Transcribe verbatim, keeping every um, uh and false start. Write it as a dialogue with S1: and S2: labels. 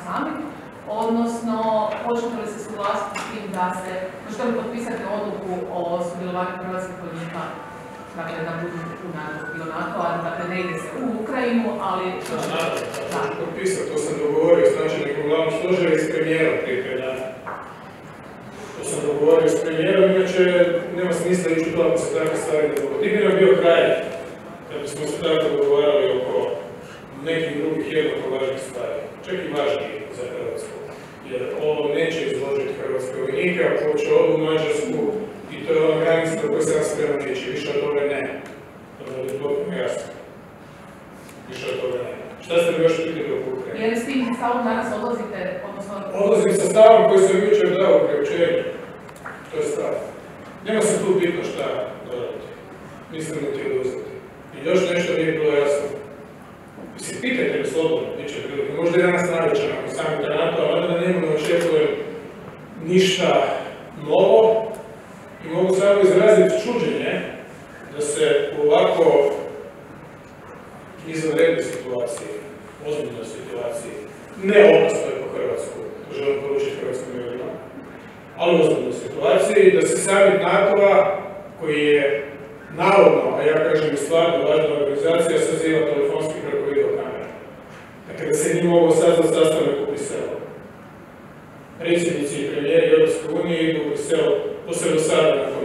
S1: sami, odnosno hoćete li se suglasiti s tim da se, hoćete li potpisati odluku o sudjelovanju hrvatskih vojnika, dakle da budu u NATO, bilo NATO, ali dakle ne ide se u Ukrajinu, ali...
S2: Da, potpisati, to sam dogovorio s načelnikom glavnog stožera i s premijerom prije pet dana. To sam dogovorio s premijerom, inače nema smisla ići u to ako se takve stvari ne dogovori. Tim je bio kraj, kada smo se tako dogovarali oko nekih drugih jednako važnih stvari, čak i važniji za Hrvatsku. Jer ovo neće izložiti hrvatske vojnike, ako hoće odu u Mađarsku, i to je ona granica do koje sam spreman ići, više od toga ne. To je da je potpuno jasno. Više od toga ne. Šta ste mi još pitali oko Ukrajine?
S1: Jer s tim stavom danas odlazite, odnosno...
S2: Odlazim sa stavom koji sam jučer dao u priopćenju. To je stav. Nema se tu bitno šta dodati. Mislim da ti oduzeti. I još nešto nije bilo jasno. Mislim, pitajte mi slobodno, bit će prilike. Možda i danas navečer, ako sami da NATO, ali da njemu ne očekujem ništa novo i mogu samo izraziti čuđenje da se u ovako izvanrednoj situaciji, ozbiljnoj situaciji, ne opasnoj po Hrvatsku, to želim poručiti hrvatskim ljudima, ali u ozbiljnoj situaciji, da se samit NATO-a, koji je navodno, a ja kažem i stvarno važna organizacija, saziva telefonski preko videokamera. Dakle, da se nije mogao sazvati sastanak u PIXSELLu. Predsjednici i premijeri Europske unije idu u PIXSELL, posebno sada,